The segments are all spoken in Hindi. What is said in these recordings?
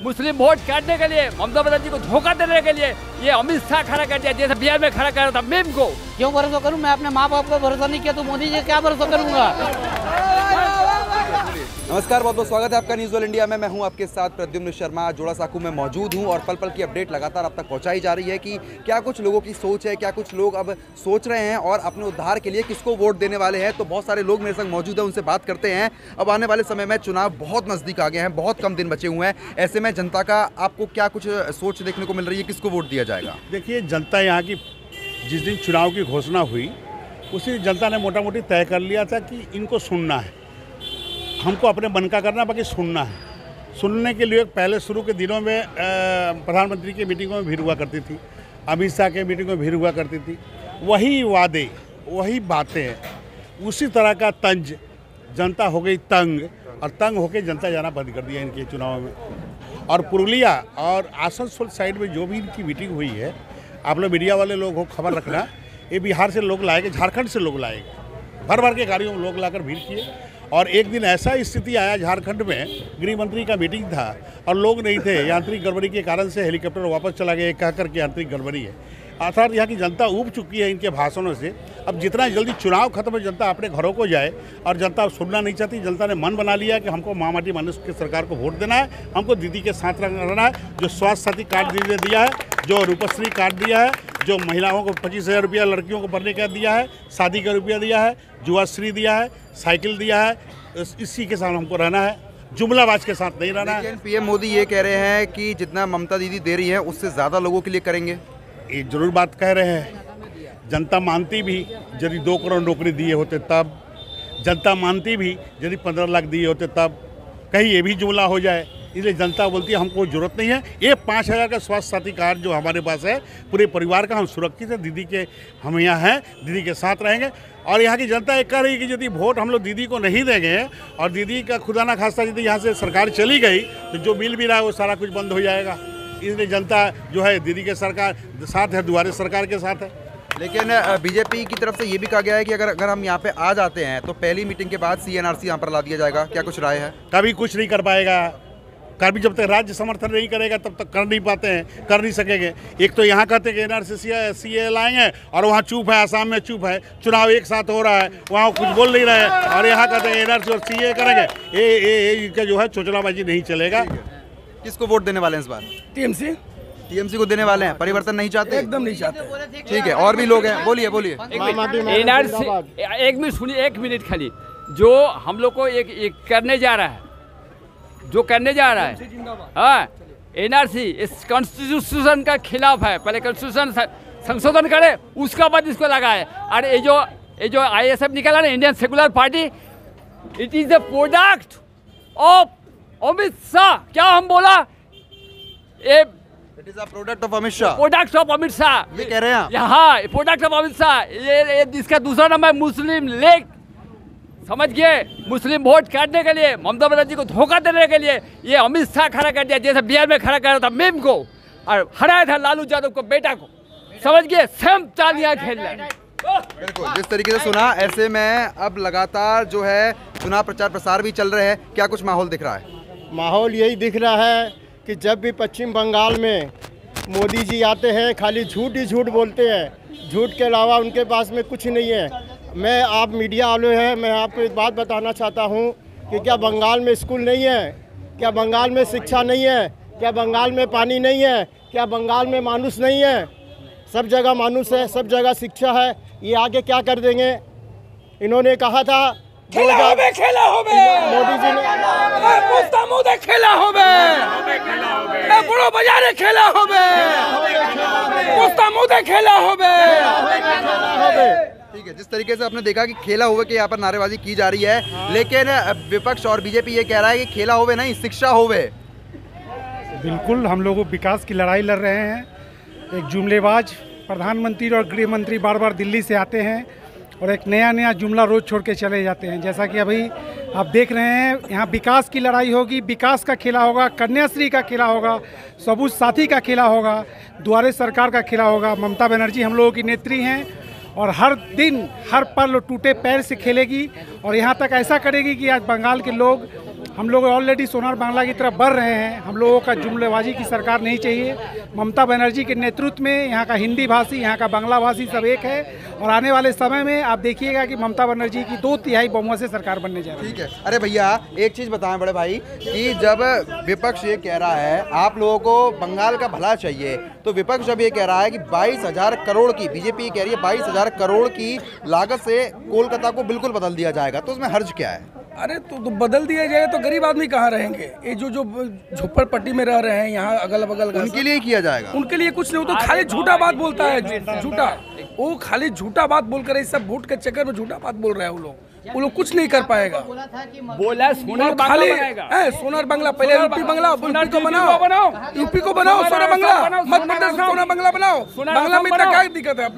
मुस्लिम वोट काटने के लिए, ममता बनर्जी को धोखा देने के लिए ये अमित शाह खड़ा कर दिया, जैसे बिहार में खड़ा कर रहा था मीम को। क्यों भरोसा करूं? मैं अपने माँ बाप को भरोसा नहीं किया तो मोदी जी क्या भरोसा करूंगा। नमस्कार, बहुत बहुत स्वागत है आपका न्यूज़ वर्ल्ड इंडिया में। मैं हूं आपके साथ प्रद्युम्न शर्मा, जोड़ा साकू में मौजूद हूं और पल पल की अपडेट लगातार आप तक पहुंचाई जा रही है कि क्या कुछ लोगों की सोच है, क्या कुछ लोग अब सोच रहे हैं और अपने उद्धार के लिए किसको वोट देने वाले हैं। तो बहुत सारे लोग मेरे संग मौजूद हैं, उनसे बात करते हैं। अब आने वाले समय में चुनाव बहुत नज़दीक आ गए हैं, बहुत कम दिन बचे हुए हैं। ऐसे में जनता का आपको क्या कुछ सोच देखने को मिल रही है, किसको वोट दिया जाएगा? देखिए, जनता यहाँ की जिस दिन चुनाव की घोषणा हुई उसी जनता ने मोटा मोटी तय कर लिया था कि इनको सुनना है, हमको अपने मन का करना, बाकी सुनना है। सुनने के लिए पहले शुरू के दिनों में प्रधानमंत्री की मीटिंगों में भीड़ हुआ करती थी, अमित शाह के मीटिंगों में भीड़ हुआ करती थी। वही वादे, वही बातें, उसी तरह का तंज, जनता हो गई तंग और तंग होकर जनता जाना बंद कर दिया इनके चुनाव में। और पुरुलिया और आसनसोल साइड में जो भी इनकी मीटिंग हुई है, आप लोग मीडिया वाले लोग हो, खबर रखना, ये बिहार से लोग लाएंगे, झारखंड से लोग लाएंगे, भर भर के गाड़ियों में लोग लाकर भीड़ किए। और एक दिन ऐसा स्थिति आया झारखंड में, गृह मंत्री का मीटिंग था और लोग नहीं थे, यांत्रिक गड़बड़ी के कारण से हेलीकॉप्टर वापस चला गया, कह करके यांत्रिक गड़बड़ी है। अर्थात यहाँ की जनता ऊब चुकी है इनके भाषणों से। अब जितना जल्दी चुनाव खत्म हो, जनता अपने घरों को जाए। और जनता सुनना नहीं चाहती, जनता ने मन बना लिया कि हमको माटी मनुष्य की सरकार को वोट देना है, हमको दीदी के साथ रहना है। जो स्वास्थ्य साथी कार्ड दीदी दिया है, जो रूपश्री कार्ड दिया है, जो महिलाओं को 25,000 रुपया लड़कियों को भरने का दिया है, शादी का रुपया दिया है, जुआश्री दिया है, साइकिल दिया है, इसी के साथ हमको रहना है, जुमलाबाज के साथ नहीं रहना है। लेकिन पीएम मोदी ये कह रहे हैं कि जितना ममता दीदी दे रही है उससे ज़्यादा लोगों के लिए करेंगे। ये जरूर बात कह रहे हैं, जनता मानती भी यदि 2 करोड़ नौकरी दिए होते तब, जनता मानती भी यदि 15 लाख दिए होते तब, कहीं ये भी जुमला हो जाए। इसलिए जनता बोलती है हमको जरूरत नहीं है। ये 5,000 का स्वास्थ्य साथी कार्ड जो हमारे पास है, पूरे परिवार का हम सुरक्षित है, दीदी के हम यहाँ हैं, दीदी के साथ रहेंगे। और यहाँ की जनता एक कह रही है कि यदि वोट हम लोग दीदी को नहीं देंगे और दीदी का खुदा ना खास्ता यदि यहाँ से सरकार चली गई तो जो मिल भी रहा है वो सारा कुछ बंद हो जाएगा। इसलिए जनता जो है दीदी के सरकार साथ है, दुआरे सरकार के साथ है। लेकिन बीजेपी की तरफ से ये भी कहा गया है कि अगर हम यहाँ पे आ जाते हैं तो पहली मीटिंग के बाद CNRC यहाँ पर ला दिया जाएगा। क्या कुछ राय है? कभी कुछ नहीं कर पाएगा, कभी जब तक राज्य समर्थन नहीं करेगा तब तक कर नहीं पाते हैं, कर नहीं सकेंगे। एक तो यहाँ कहते हैं कि NRC CA लाएंगे और वहाँ चुप है, आसाम में चुप है, चुनाव एक साथ हो रहा है, वहाँ कुछ बोल नहीं रहे हैं, और यहाँ कहते हैं NRC और CA करेंगे। ये इनका जो है चोचलाबाजी नहीं चलेगा। किसको वोट देने वाले हैं इस बार? TMC को देने वाले हैं। परिवर्तन नहीं चाहते? एकदम नहीं चाहते। ठीक है, और भी लोग हैं, बोलिए बोलिए। NRC एक मिनट सुनिए, 1 मिनट खाली। जो हम लोग को एक करने जा रहा है, जो करने जा रहा है, हाँ, NRC इस कॉन्स्टिट्यूशन का खिलाफ है। पहले कॉन्स्टिट्यूशन संशोधन करे, उसका बाद इसको लगाए। और ये जो ISF निकाला ना, Indian secular party, it is the product of Amit Shah. क्या हम बोला? It is a product of Amit Shah. Product of Amit Shah ये कह रहे हैं आप? यहाँ प्रोडक्ट ऑफ अमित शाह। ये इसका दूसरा नाम है मुस्लिम लीग। समझ गए? मुस्लिम वोट काटने के लिए, ममता बनर्जी को धोखा देने के लिए ये अमित शाह खड़ा कर दिया, जैसे बिहार में खड़ा कर रहा था मीम को और हराया था लालू यादव को, बेटा को। समझ गए? सेम चालियां खेल रहे हैं। बिल्कुल, जिस तरीके से सुना, ऐसे में अब लगातार जो है चुनाव प्रचार प्रसार भी चल रहे हैं। क्या कुछ माहौल दिख रहा है? माहौल यही दिख रहा है कि जब भी पश्चिम बंगाल में मोदी जी आते हैं खाली झूठ ही झूठ बोलते हैं, झूठ के अलावा उनके पास में कुछ नहीं है। मैं, आप मीडिया वाले हैं, मैं आपको एक बात बताना चाहता हूं कि क्या बंगाल में स्कूल नहीं है? क्या बंगाल में शिक्षा नहीं है? क्या बंगाल में पानी नहीं है? क्या बंगाल में मानुष नहीं है? सब जगह मानुष है, सब जगह शिक्षा है। ये आगे क्या कर देंगे? इन्होंने कहा था खेला होबे मोदी जी ने खेला होबे बड़ो बाजारे खेला होबे खेला होबे। ठीक है, जिस तरीके से आपने देखा कि खेला हुए के यहाँ पर नारेबाजी की जा रही है, लेकिन विपक्ष और बीजेपी ये कह रहा है कि खेला होवे नहीं, शिक्षा होवे। बिल्कुल, हम लोग विकास की लड़ाई लड़ रहे हैं। एक जुमलेबाज प्रधानमंत्री और गृह मंत्री बार बार दिल्ली से आते हैं और एक नया जुमला रोज छोड़ के चले जाते हैं। जैसा कि अभी आप देख रहे हैं, यहाँ विकास की लड़ाई होगी, विकास का खेला होगा, कन्याश्री का खेला होगा, सबूत साथी का खेला होगा, दुआरे सरकार का खेला होगा। ममता बनर्जी हम लोगों की नेत्री हैं और हर दिन हर पल टूटे पैर से खेलेगी और यहाँ तक ऐसा करेगी कि आज बंगाल के लोग हम लोग ऑलरेडी सोनार बांग्ला की तरफ बढ़ रहे हैं। हम लोगों का जुमलेबाजी की सरकार नहीं चाहिए। ममता बनर्जी के नेतृत्व में यहाँ का हिंदी भाषी, यहाँ का बांग्ला भाषी सब एक है और आने वाले समय में आप देखिएगा कि ममता बनर्जी की 2/3 बहुमत से सरकार बनने जा रही है। ठीक है। अरे भैया एक चीज़ बताएं बड़े भाई कि जब विपक्ष ये कह रहा है आप लोगों को बंगाल का भला चाहिए, तो विपक्ष जब ये कह रहा है कि 22,000 करोड़ की, बीजेपी कह रही है 22,000 करोड़ की लागत से कोलकाता को बिल्कुल बदल दिया जाएगा, तो उसमें हर्ज क्या है? अरे तो बदल दिया जाए तो गरीब आदमी कहाँ रहेंगे? ये जो झोपड़पट्टी में रह रहे हैं यहाँ अगल बगल, उनके लिए किया जाएगा। उनके लिए कुछ नहीं, वो तो खाली झूठा बात बोलता है, झूठा, वो खाली झूठा बात बोलकर इस सब वोट के चक्कर में झूठा बात बोल रहे हैं वो लोग कुछ नहीं कर पाएगा। बोला सोनार खाली बांग्ला सोनार बांग्ला, पहले यूपी बांग्ला, यूपी को बनाओ, यूपी को बनाओ सोनार बांग्ला, मध्य प्रदेश सोनार बांग्ला बनाओ। बांग्ला में इतना क्या दिक्कत है?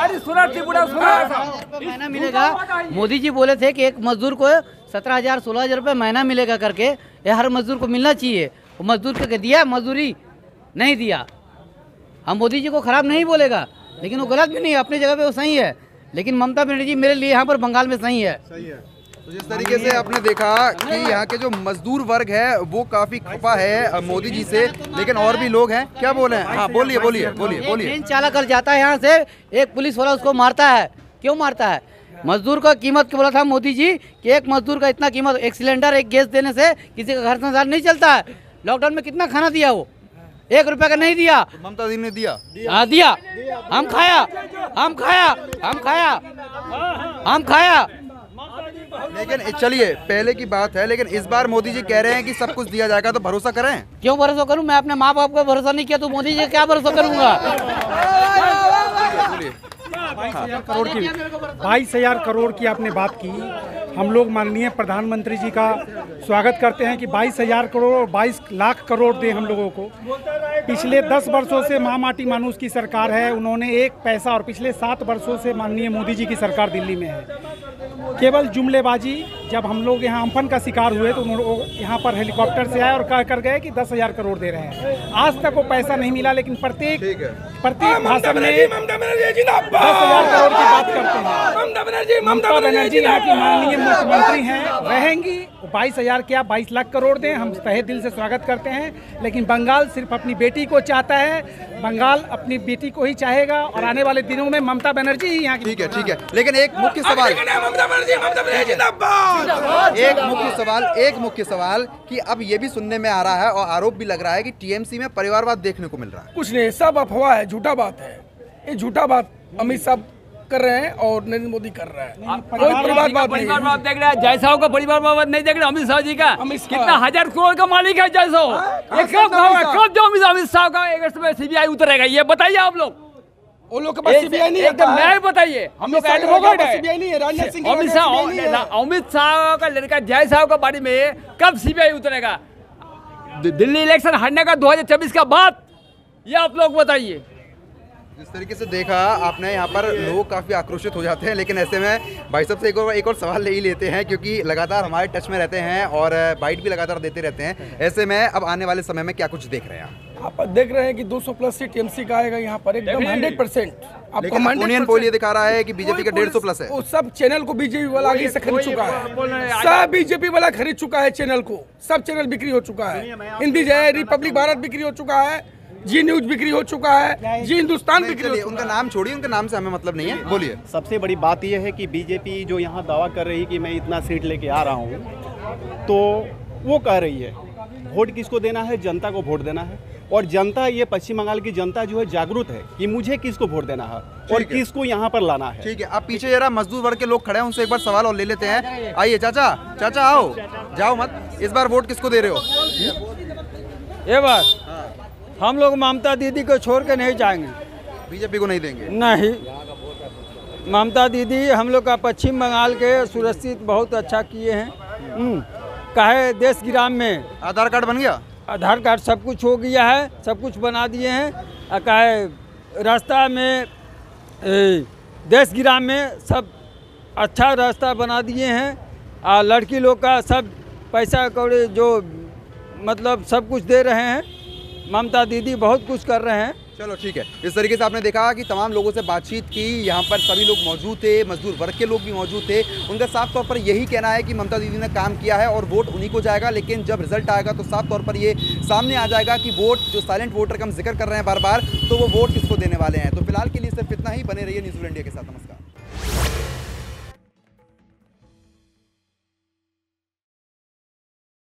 महीना मिलेगा। मोदी जी बोले थे कि एक मजदूर को 17,000 16,000 रुपये महीना मिलेगा करके, ये हर मजदूर को मिलना चाहिए। वो मजदूर को दिया, मजदूरी नहीं दिया। हम मोदी जी को खराब नहीं बोलेगा, लेकिन वो गलत भी नहीं है, अपनी जगह पे वो सही है। लेकिन ममता बनर्जी मेरे लिए यहाँ पर बंगाल में सही है। तो जिस तरीके से आपने देखा कि यहाँ के जो मजदूर वर्ग है वो काफी खफा है मोदी जी से, लेकिन और भी लोग हैं। क्या बोले हैं? हाँ बोलिए बोलिए बोलिए बोलिए। ट्रेन चालक कर जाता है यहाँ से, एक पुलिस वाला उसको मारता है। क्यों मारता है? मजदूर का कीमत बोला था मोदी जी कि एक मजदूर का इतना कीमत, एक सिलेंडर एक गैस देने से किसी का घर संसार नहीं चलता है। लॉकडाउन में कितना खाना दिया वो? 1 रुपये का नहीं दिया। ममता दी ने दिया। हाँ दिया। हम खाया, हम खाया, हम खाया, हम खाया। लेकिन चलिए पहले की बात है, लेकिन इस बार मोदी जी कह रहे हैं कि सब कुछ दिया जाएगा, तो भरोसा करें? क्यों भरोसा करूं? मैं अपने माँ बाप को भरोसा नहीं किया तो मोदी जी क्या भरोसा करूंगा? 22,000 करोड़ की आपने बात की। हम लोग माननीय प्रधानमंत्री जी का स्वागत करते हैं कि 22,000 करोड़ और 22 लाख करोड़ दें हम लोगों को। पिछले 10 वर्षों से महामाटी मानुष की सरकार है, उन्होंने एक पैसा, और पिछले 7 वर्षों से माननीय मोदी जी की सरकार दिल्ली में है। केवल जुमलेबाजी, जब हम लोग यहाँ अम्फन का शिकार हुए तो उन्होंने यहाँ पर हेलीकॉप्टर से आए और कह कर गए कि 10,000 करोड़ दे रहे हैं। आज तक वो पैसा नहीं मिला, लेकिन प्रत्येक भाषण में 10,000 करोड़ की बात करते हैं। ममता बनर्जी यहाँ की माननीय मुख्यमंत्री हैं, रहेंगी। 22,000 क्या 22 लाख करोड़ दें, हम तहे दिल से स्वागत करते हैं। लेकिन बंगाल सिर्फ अपनी बेटी को चाहता है, बंगाल अपनी बेटी को ही चाहेगा और आने वाले दिनों में ममता बनर्जी ही यहाँ की। ठीक है, ठीक है। लेकिन एक मुख्य सवाल कि अब ये भी सुनने में आ रहा है और आरोप भी लग रहा है कि टीएमसी में परिवारवाद देखने को मिल रहा है। कुछ नहीं, सब अफवाह है, झूठा बात है। ये झूठा बात अमित शाह कर रहे हैं और नरेंद्र मोदी कर रहा है। कोई परिवारवाद देख रहा है। जैसा का परिवारवाद नहीं देख रहे अमित शाह जी का। कितना 1,000 करोड़ का मालिक है जैसा। कब जो अमित शाह का अगस्त में सीबीआई उतरेगा, ये बताइए आप लोग। वो लोग के पास सीबीआई नहीं है, एकदम नया बताइए। हम लोग एडवोकेट है। सीबीआई नहीं है, राजनाथ सिंह अमित शाह का लड़का जय शाह के बारे में कब सीबीआई उतरेगा? दिल्ली इलेक्शन हारने का 2024 का बाद, ये आप लोग बताइए। जिस तरीके से देखा आपने, यहाँ पर लोग काफ़ी आक्रोशित हो जाते हैं, लेकिन ऐसे में भाई साहब से एक और सवाल ले ही लेते हैं, क्योंकि लगातार हमारे टच में रहते हैं और बाइट भी लगातार देते रहते हैं। ऐसे में अब आने वाले समय में क्या कुछ देख रहे हैं आप? यहाँ पर देख रहे हैं कि 200 प्लस सीट टीएमसी का आएगा यहाँ पर, एकदम 100%। आपको यूनियन पोल ये दिखा रहा है कि बीजेपी का 150 प्लस है। वो सब चैनल को बीजेपी वाला आगे से खरीद चुका है, सब बीजेपी वाला खरीद चुका है चैनल को। सब चैनल बिक्री हो चुका है। हिंदी जय, रिपब्लिक भारत बिक्री हो चुका है, जी न्यूज बिक्री हो चुका है, जी हिंदुस्तान बिक्री हो चुका है। उनका नाम छोड़िए, उनके नाम से हमें मतलब नहीं है, बोलिए। सबसे बड़ी बात यह है कि बीजेपी जो यहाँ दावा कर रही है कि मैं इतना सीट लेके आ रहा हूँ, तो वो कह रही है वोट किसको देना है? जनता को वोट देना है। और जनता, ये पश्चिम बंगाल की जनता जो है जागरूक है कि मुझे किसको वोट देना है और किसको यहाँ पर लाना है। ठीक है, अब पीछे जरा मजदूर वर्ग के लोग खड़े हैं, उनसे एक बार सवाल और ले लेते हैं। आइए चाचा, चाचा आओ, जाओ मत। इस बार वोट किसको दे रहे हो? ये बार हम लोग ममता दीदी को छोड़ के नहीं जाएंगे। बीजेपी को नहीं देंगे? नहीं, ममता दीदी हम लोग का पश्चिम बंगाल के सुरक्षित बहुत अच्छा किए हैं। काहे देश ग्राम में आधार कार्ड बन गया, आधार कार्ड सब कुछ हो गया है, सब कुछ बना दिए हैं। काहे रास्ता में देश ग्राम में सब अच्छा रास्ता बना दिए हैं। लड़की लोग का सब पैसा कौड़ी जो मतलब सब कुछ दे रहे हैं। ममता दीदी बहुत कुछ कर रहे हैं, चलो ठीक है। इस तरीके से आपने देखा कि तमाम लोगों से बातचीत की, यहाँ पर सभी लोग मौजूद थे, मजदूर वर्ग के लोग भी मौजूद थे। उनका साफ तौर पर यही कहना है कि ममता दीदी ने काम किया है और वोट उन्हीं को जाएगा, लेकिन जब रिजल्ट आएगा तो साफ तौर पर ये सामने आ जाएगा कि वोट जो साइलेंट वोटर का हम जिक्र कर रहे हैं बार बार, तो वो वोट किसको देने वाले हैं। तो फिलहाल के लिए सिर्फ इतना ही। बने रहिए न्यूज़ इंडिया के साथ। नमस्कार।